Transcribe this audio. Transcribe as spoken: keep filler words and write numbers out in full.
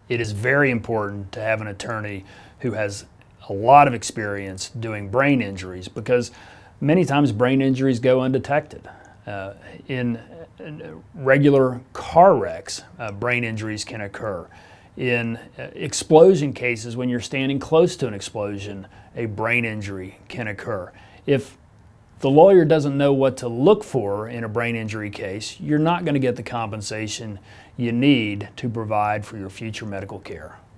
It is very important to have an attorney who has a lot of experience doing brain injuries, because many times brain injuries go undetected. Uh, in, in regular car wrecks, uh, brain injuries can occur. In uh, explosion cases, when you're standing close to an explosion, a brain injury can occur. If the lawyer doesn't know what to look for in a brain injury case, you're not going to get the compensation you need to provide for your future medical care.